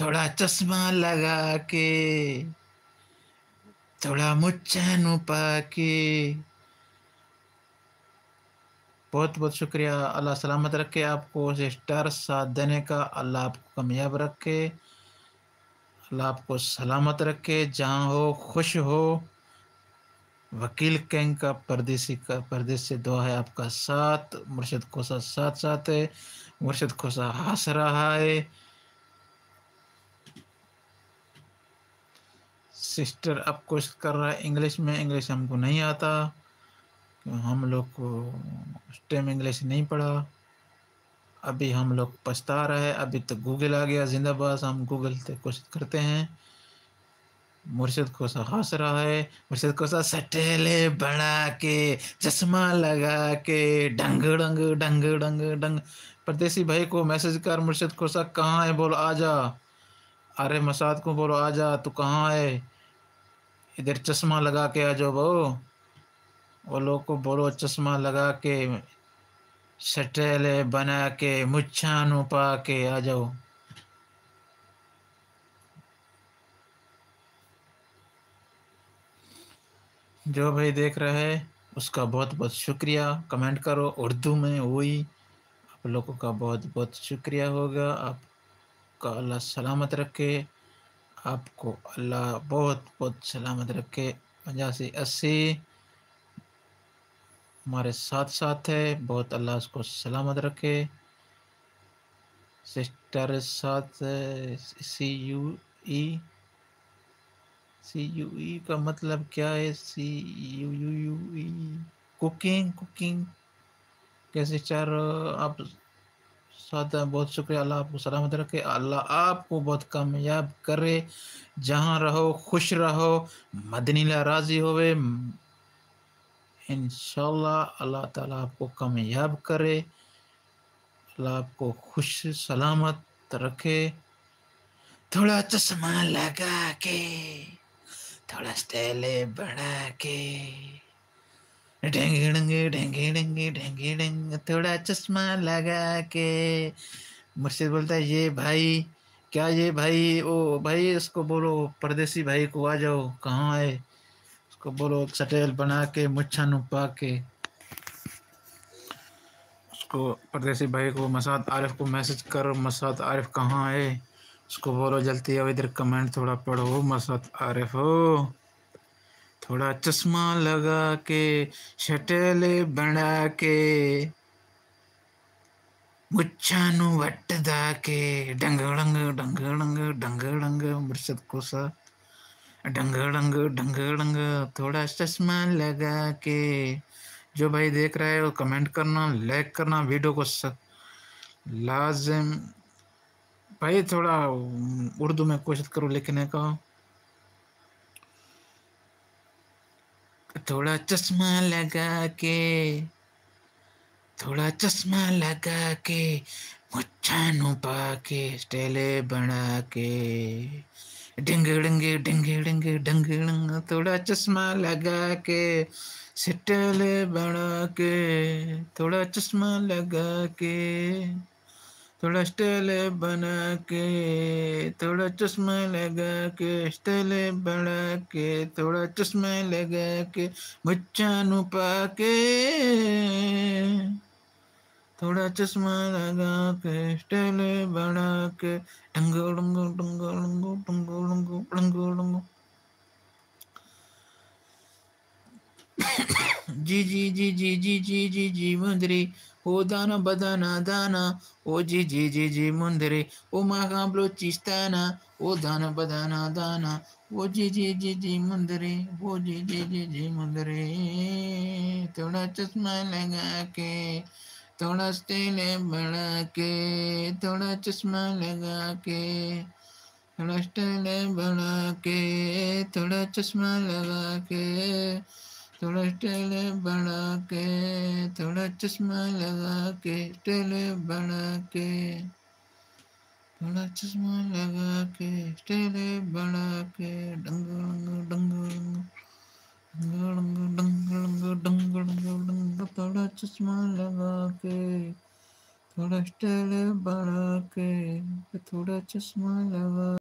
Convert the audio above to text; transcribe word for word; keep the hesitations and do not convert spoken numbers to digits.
थोड़ा चश्मा लगा के, थोड़ा मुच्छा नु पाके। बहुत बहुत शुक्रिया। अल्लाह सलामत रखे आपको, स्टार साथ देने का। अल्लाह आपको कामयाब रखे, अल्लाह आपको सलामत रखे, जहाँ हो खुश हो। वकील गैंग का परदेसी का परदेश से दुआ है आपका साथ। मुर्शिद खोसा साथ साथ है, मुर्शिद खोसा हंस रहा है। सिस्टर अब कुछ कर रहा है इंग्लिश में, इंग्लिश हमको नहीं आता, हम लोग को उस टाइम इंग्लिश नहीं पढ़ा। अभी हम लोग पछता रहे हैं, अभी तो गूगल आ गया जिंदाबाद, हम गूगल से कोशिश करते हैं। मुर्शिद खोसा हंस रहा है, मुर्शिद खोसा सटेले बना के, चश्मा लगा के, डंग डंग डंग डंग डंग। परदेसी भाई को मैसेज कर, मुर्शिद खोसा कहाँ है, बोलो आजा। अरे मसाद को बोलो आजा, तू कहाँ है, इधर चश्मा लगा के आ जाओ। वो वो लोग को बोलो चश्मा लगा के, सटेले बना के, मुच्छा नु पा के आ जाओ। जो भाई देख रहे हैं उसका बहुत बहुत शुक्रिया। कमेंट करो उर्दू में, वही आप लोगों का बहुत बहुत शुक्रिया होगा। आपका अल्लाह सलामत रखे, आपको अल्लाह बहुत बहुत सलामत रखे। पचासी अस्सी हमारे साथ साथ है, बहुत अल्लाह उसको सलामत रखे। सिस्टर साथ सी यू ई, सी यू ई का मतलब क्या है, C U U U E, cooking cooking कैसे चार आप साथ हैं, बहुत शुक्रिया। अल्लाह आपको सलामत रखे, अल्लाह आपको बहुत कामयाब करे, जहाँ रहो खुश रहो, मदनीला राजी होवे इंशाल्लाह। अल्लाह ताला आपको कामयाब करे, अल्लाह आपको खुश सलामत रखे। थोड़ा चश्मा लगा के, थोड़ा स्टाइल बढ़ा के, ढेंगे ढेंगे ढेंगे ढेंगे ढेंगे ढेंगे, थोड़ा चश्मा लगा के। मुझसे बोलता है ये भाई, क्या ये भाई, ओ भाई उसको बोलो परदेसी भाई को आ जाओ, कहाँ है, उसको बोलो सटेल बना के, मुच्छा नुपा के। उसको परदेसी भाई को मसाद आरिफ को मैसेज कर, मसाद आरिफ कहाँ है, उसको बोलो जल्दी आओ इधर, कमेंट थोड़ा पढ़ो। मसाद आरिफ हो, थोड़ा चश्मा लगा के, शटेले बना के, मुच्छानु वट दाके, डंग डंग डंग डंग डंग डंग, मुर्शद कोसा डंग डंग डंग डंग, थोड़ा चश्मा लगा के। जो भाई देख रहा है वो कमेंट करना, लाइक करना वीडियो को स... लाजिम। भाई थोड़ा उर्दू में कोशिश करो लिखने का। थोड़ा चश्मा लगा के, थोड़ा चश्मा लगा के, मुच्छा नुपा के, स्टेले बना के, डिंगे डिंगे डिंगे डिंगे डिंगे डिंग, थोड़ा चश्मा लगा के, स्टेले बना के, थोड़ा चश्मा लगा के, थोड़ा स्टेले बना के, थोड़ा चश्मा लगा के, स्टेले बना के, थोड़ा चश्मा लगा के, मुच्छा नुपा के, थोड़ा चश्मा लगा के, स्टेले बना के, डंगो डंगो डंगो डंगो डंगो डंगो डंगो डंगो। जी जी जी जी जी जी जी जी मुंदरी, ओ दाना बदाना दाना, ओ जी जी जी जी मुंदरी, ओ माकाबलो चिस्ताना, ओ दाना बदाना दाना, ओ जी जी जी जी मुंदरी, ओ जी जी जी जी मुंदरी। थोड़ा चश्मा लगा के, थोड़ा स्टाइल बढ़ा के, थोड़ा चश्मा लगा के, थोड़ा स्टाइल बढ़ा के, थोड़ा चश्मा लगा के, थोड़ा स्टाइल बढ़ा के, थोड़ा चश्मा लगा के, स्टाइल बढ़ा के, थोड़ा चश्मा लगा के, स्टाइल बढ़ा के, डंग डंग डंग डंग डंग डंग डंग डंग, थोड़ा चश्मा लगा के, थोड़ा स्टाइल बढ़ा के, थोड़ा चश्मा लगा